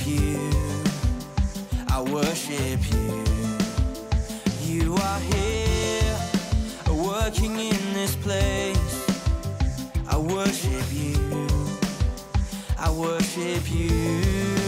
you. I worship you. You are here, working in this place. I worship you. I worship you.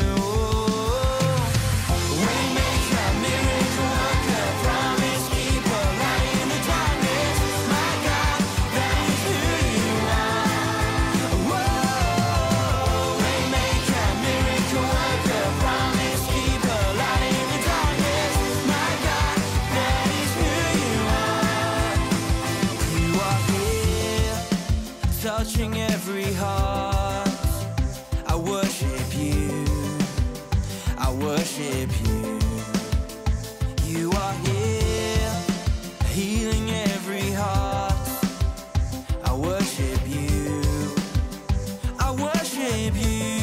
Waymaker, miracle worker, promise keeper, light in the darkness. My God, that is who you are. Whoa, waymaker, miracle worker, promise keeper, light in the darkness. My God, that is who you are. You are here, touching every heart. I worship you. I worship you. You are here, healing every heart. I worship you. I worship you.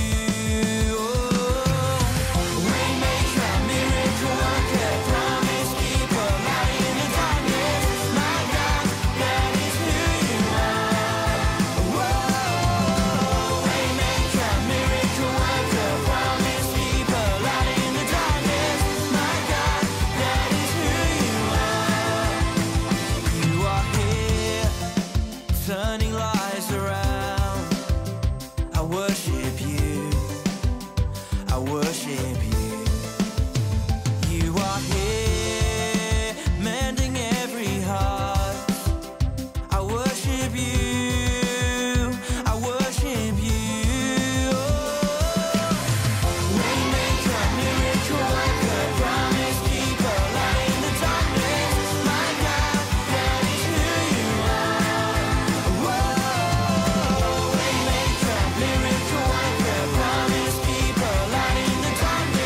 Oh, waymaker, miracle worker, promise keeper, light in the darkness. My God, that is who you are. Whoa, waymaker, miracle worker, promise keeper, light in the darkness. My God, that is who you are. You are here, turning lives around. I worship you. I worship you. You are here, mending every heart. I worship you. I worship you. Waymaker, miracle worker, promise keeper, light in the darkness. My God, that is who you are. Whoa, waymaker, miracle worker, promise keeper, light in the darkness.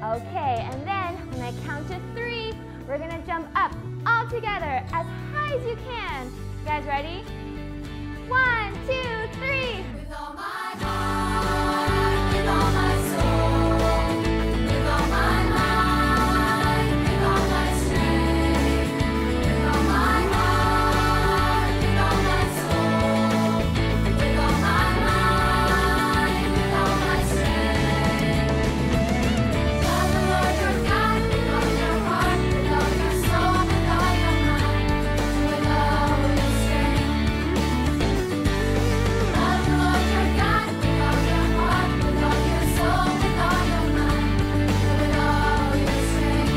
Okay, and then when I count to 3, we're gonna jump up all together as high as you can. You guys ready? 1, 2, 3. With all my heart, with all my soul, with all my mind, with all my strength, with all my heart, with all my soul, with all my mind, with all my strength. Love the Lord your God with all your heart, with all your soul, with all your mind, with all your strength. Love the Lord your God with all your heart, with all your soul, with all your mind, with all your strength.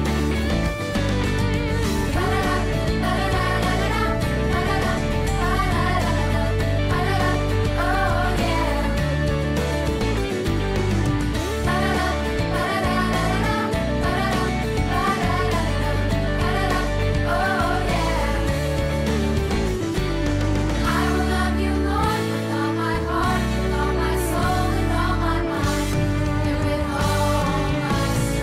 I will love you, Lord, with all my heart, with all my soul, with all my mind, and with all my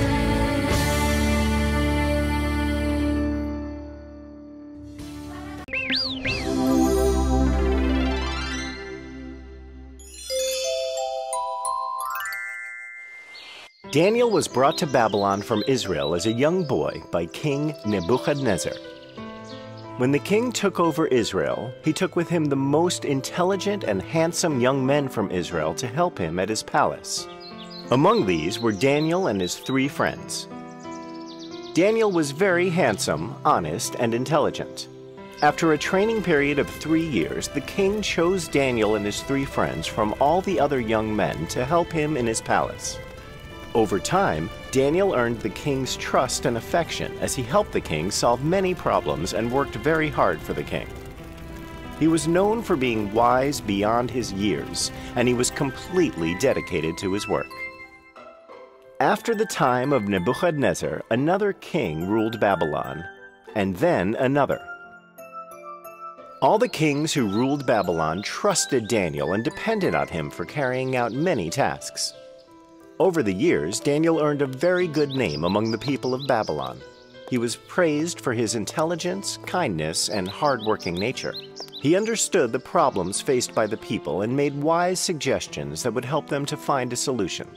Daniel was brought to Babylon from Israel as a young boy by King Nebuchadnezzar. When the king took over Israel, he took with him the most intelligent and handsome young men from Israel to help him at his palace. Among these were Daniel and his 3 friends. Daniel was very handsome, honest, and intelligent. After a training period of 3 years, the king chose Daniel and his 3 friends from all the other young men to help him in his palace. Over time, Daniel earned the king's trust and affection as he helped the king solve many problems and worked very hard for the king. He was known for being wise beyond his years, and he was completely dedicated to his work. After the time of Nebuchadnezzar, another king ruled Babylon, and then another. All the kings who ruled Babylon trusted Daniel and depended on him for carrying out many tasks. Over the years, Daniel earned a very good name among the people of Babylon. He was praised for his intelligence, kindness, and hard-working nature. He understood the problems faced by the people and made wise suggestions that would help them to find a solution.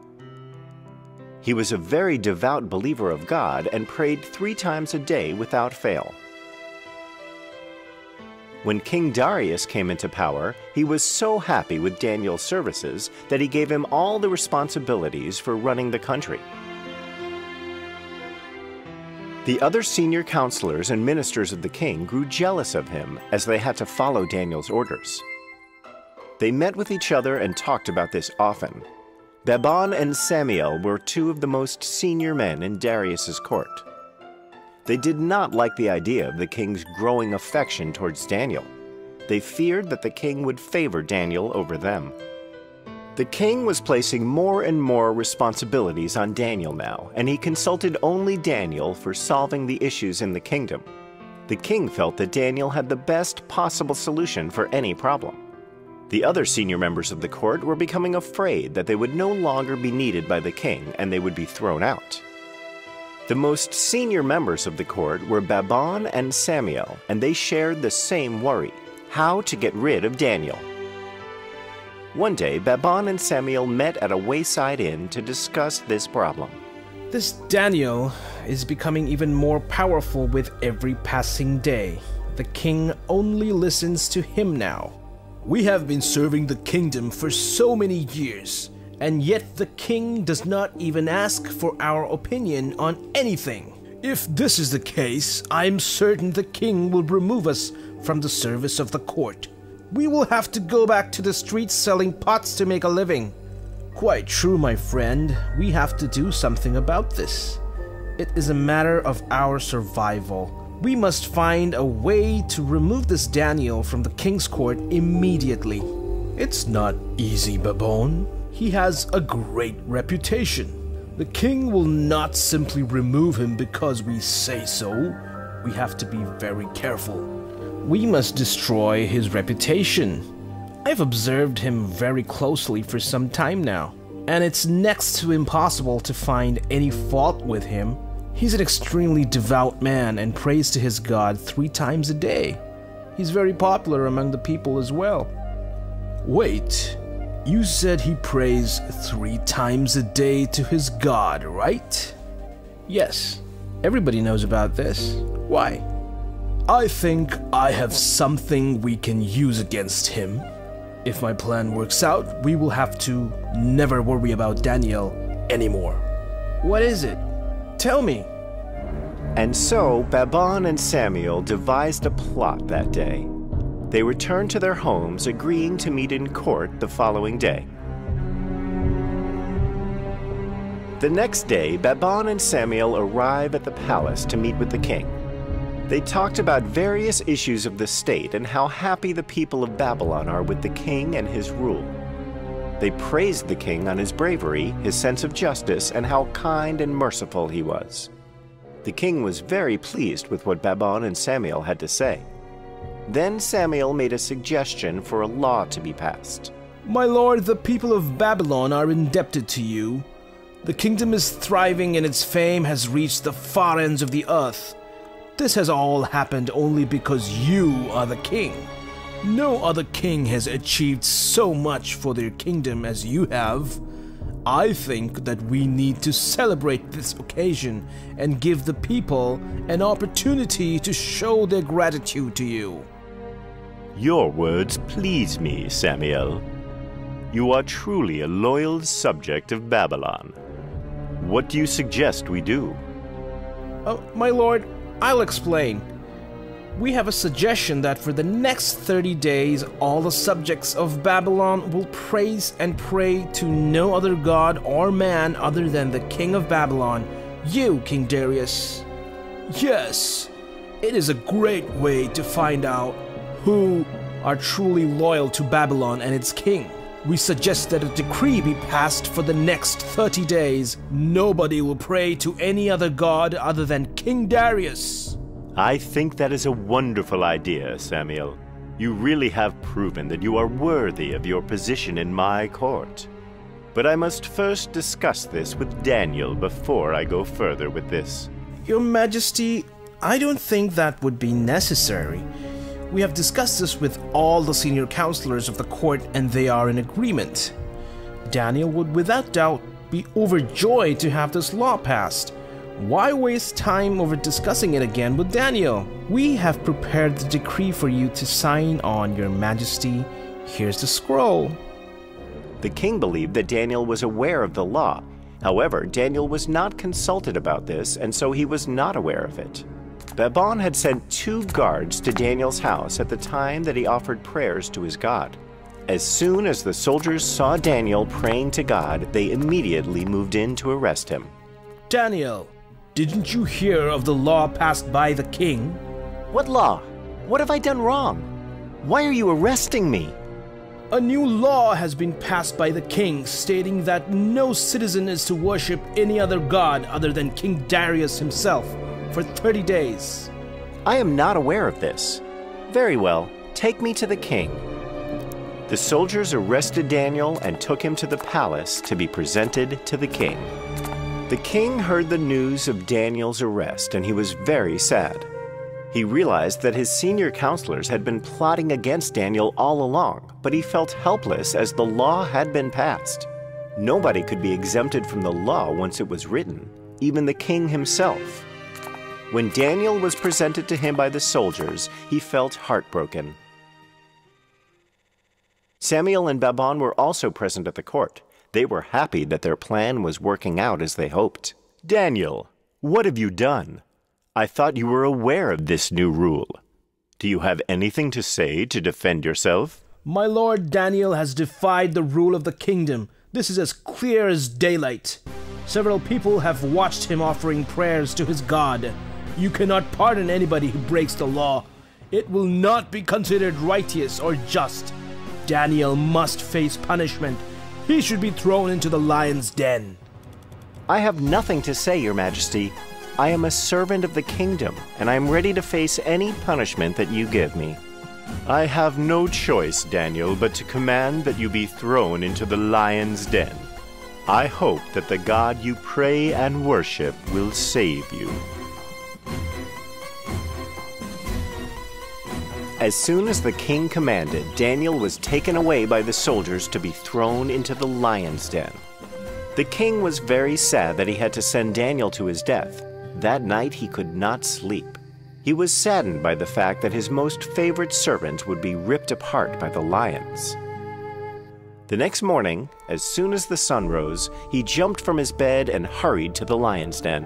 He was a very devout believer of God and prayed 3 times a day without fail. When King Darius came into power, he was so happy with Daniel's services that he gave him all the responsibilities for running the country. The other senior counselors and ministers of the king grew jealous of him as they had to follow Daniel's orders. They met with each other and talked about this often. Babon and Samiel were 2 of the most senior men in Darius's court. They did not like the idea of the king's growing affection towards Daniel. They feared that the king would favor Daniel over them. The king was placing more and more responsibilities on Daniel now, and he consulted only Daniel for solving the issues in the kingdom. The king felt that Daniel had the best possible solution for any problem. The other senior members of the court were becoming afraid that they would no longer be needed by the king and they would be thrown out. The most senior members of the court were Babon and Samiel, and they shared the same worry: how to get rid of Daniel. One day, Babon and Samiel met at a wayside inn to discuss this problem. This Daniel is becoming even more powerful with every passing day. The king only listens to him now. We have been serving the kingdom for so many years, and yet the king does not even ask for our opinion on anything. If this is the case, I'm certain the king will remove us from the service of the court. We will have to go back to the streets selling pots to make a living. Quite true, my friend. We have to do something about this. It is a matter of our survival. We must find a way to remove this Daniel from the king's court immediately. It's not easy, Babon. He has a great reputation. The king will not simply remove him because we say so. We have to be very careful. We must destroy his reputation. I've observed him very closely for some time now. and it's next to impossible to find any fault with him. He's an extremely devout man and prays to his God 3 times a day. He's very popular among the people as well. Wait, you said he prays 3 times a day to his God, right? Yes, everybody knows about this. Why? I think I have something we can use against him. If my plan works out, we will have to never worry about Daniel anymore. What is it? Tell me. And so Babon and Samuel devised a plot that day. They returned to their homes, agreeing to meet in court the following day. The next day, Babon and Samuel arrive at the palace to meet with the king. They talked about various issues of the state and how happy the people of Babylon are with the king and his rule. They praised the king on his bravery, his sense of justice, and how kind and merciful he was. The king was very pleased with what Babon and Samuel had to say. Then Samuel made a suggestion for a law to be passed. My lord, the people of Babylon are indebted to you. The kingdom is thriving and its fame has reached the far ends of the earth. This has all happened only because you are the king. No other king has achieved so much for their kingdom as you have. I think that we need to celebrate this occasion and give the people an opportunity to show their gratitude to you. Your words please me, Samuel. You are truly a loyal subject of Babylon. What do you suggest we do? My lord, I'll explain. We have a suggestion that for the next 30 days, all the subjects of Babylon will praise and pray to no other god or man other than the king of Babylon, you, King Darius. Yes, it is a great way to find out who are truly loyal to Babylon and its king. We suggest that a decree be passed for the next 30 days. Nobody will pray to any other god other than King Darius. I think that is a wonderful idea, Samuel. You really have proven that you are worthy of your position in my court. But I must first discuss this with Daniel before I go further with this. Your Majesty, I don't think that would be necessary. We have discussed this with all the senior counselors of the court and they are in agreement. Daniel would without doubt be overjoyed to have this law passed. Why waste time over discussing it again with Daniel? We have prepared the decree for you to sign on, Your Majesty. Here's the scroll. The king believed that Daniel was aware of the law. However, Daniel was not consulted about this, and so he was not aware of it. Babon had sent 2 guards to Daniel's house at the time that he offered prayers to his God. As soon as the soldiers saw Daniel praying to God, they immediately moved in to arrest him. Daniel, didn't you hear of the law passed by the king? What law? What have I done wrong? Why are you arresting me? A new law has been passed by the king stating that no citizen is to worship any other god other than King Darius himself for 30 days. I am not aware of this. Very well, take me to the king. The soldiers arrested Daniel and took him to the palace to be presented to the king. The king heard the news of Daniel's arrest and he was very sad. He realized that his senior counselors had been plotting against Daniel all along, but he felt helpless as the law had been passed. Nobody could be exempted from the law once it was written, even the king himself. When Daniel was presented to him by the soldiers, he felt heartbroken. Samuel and Babon were also present at the court. They were happy that their plan was working out as they hoped. Daniel, what have you done? I thought you were aware of this new rule. Do you have anything to say to defend yourself? My lord, Daniel has defied the rule of the kingdom. This is as clear as daylight. Several people have watched him offering prayers to his God. You cannot pardon anybody who breaks the law. It will not be considered righteous or just. Daniel must face punishment. He should be thrown into the lion's den. I have nothing to say, Your Majesty. I am a servant of the kingdom, and I am ready to face any punishment that you give me. I have no choice, Daniel, but to command that you be thrown into the lion's den. I hope that the God you pray and worship will save you. As soon as the king commanded, Daniel was taken away by the soldiers to be thrown into the lion's den. The king was very sad that he had to send Daniel to his death. That night he could not sleep. He was saddened by the fact that his most favorite servant would be ripped apart by the lions. The next morning, as soon as the sun rose, he jumped from his bed and hurried to the lion's den.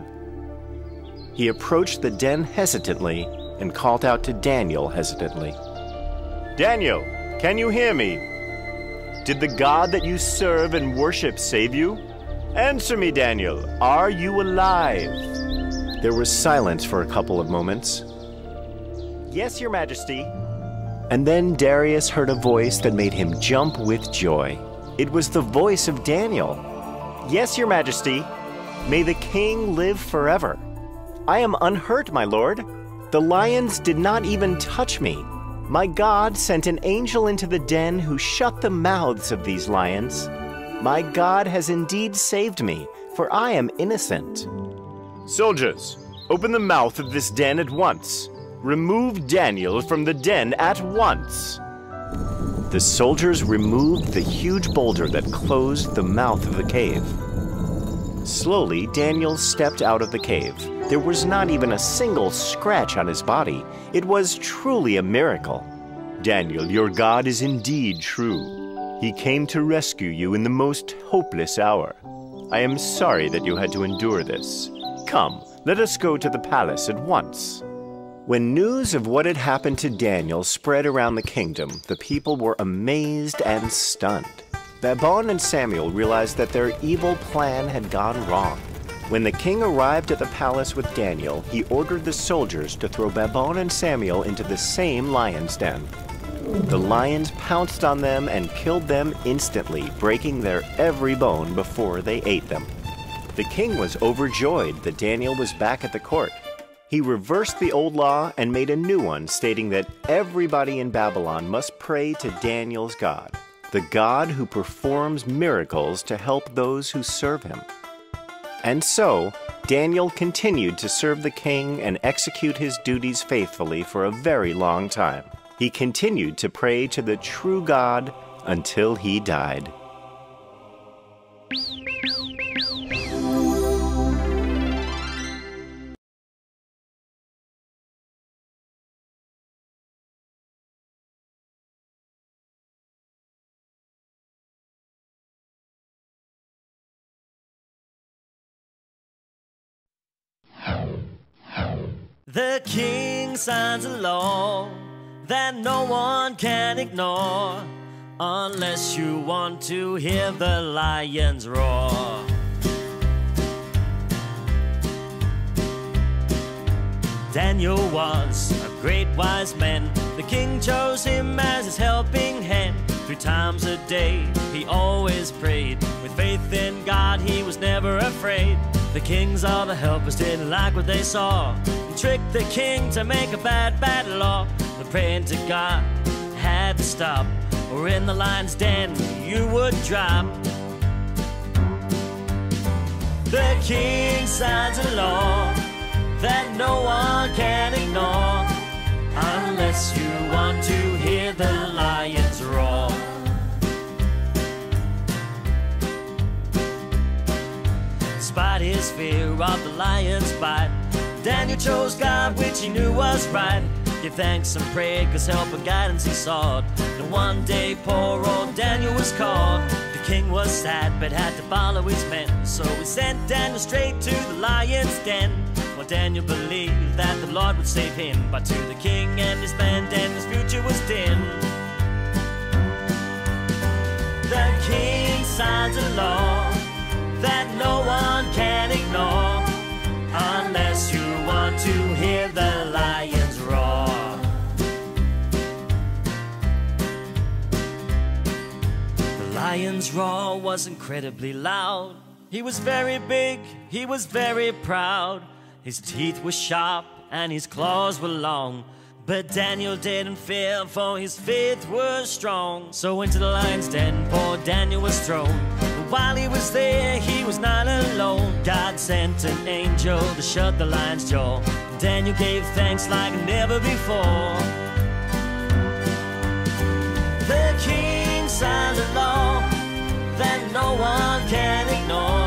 He approached the den hesitantly and called out to Daniel hesitantly. "Daniel, can you hear me? Did the God that you serve and worship save you? Answer me, Daniel. Are you alive?" There was silence for a couple of moments. "Yes, Your Majesty." And then Darius heard a voice that made him jump with joy. It was the voice of Daniel. "Yes, Your Majesty. May the king live forever. I am unhurt, my lord. The lions did not even touch me. My God sent an angel into the den who shut the mouths of these lions. My God has indeed saved me, for I am innocent." "Soldiers, open the mouth of this den at once. Remove Daniel from the den at once." The soldiers removed the huge boulder that closed the mouth of the cave. Slowly, Daniel stepped out of the cave. There was not even a single scratch on his body. It was truly a miracle. "Daniel, your God is indeed true. He came to rescue you in the most hopeless hour. I am sorry that you had to endure this. Come, let us go to the palace at once." When news of what had happened to Daniel spread around the kingdom, the people were amazed and stunned. Babon and Samuel realized that their evil plan had gone wrong. When the king arrived at the palace with Daniel, he ordered the soldiers to throw Babon and Samuel into the same lion's den. The lions pounced on them and killed them instantly, breaking their every bone before they ate them. The king was overjoyed that Daniel was back at the court. He reversed the old law and made a new one stating that everybody in Babylon must pray to Daniel's God, the God who performs miracles to help those who serve him. And so, Daniel continued to serve the king and execute his duties faithfully for a very long time. He continued to pray to the true God until he died. The king signs a law that no one can ignore unless you want to hear the lions roar. Daniel was a great wise man. The king chose him as his helping hand. 3 times a day he always prayed. With faith in God he was never afraid. The kings, all the helpers, didn't like what they saw and tricked the king to make a bad law. The praying to God had to stop, or in the lion's den you would drop. The king signs a law that no one can ignore unless you want to hear the lions roar. Despite his fear of the lion's bite, Daniel chose God, which he knew was right. Give thanks and pray, 'cause help and guidance he sought. And one day poor old Daniel was caught. The king was sad but had to follow his men, so he sent Daniel straight to the lion's den. Well, Daniel believed that the Lord would save him, but to the king and his men Daniel's future was dim. The king signs a law that no one can ignore unless you want to hear the lions roar. The lion's roar was incredibly loud. He was very big, he was very proud. His teeth were sharp and his claws were long, but Daniel didn't fear, for his faith was strong. So into the lion's den poor Daniel was thrown. while he was there, he was not alone. God sent an angel to shut the lion's jaw. Daniel gave thanks like never before. The king signed a law that no one can ignore.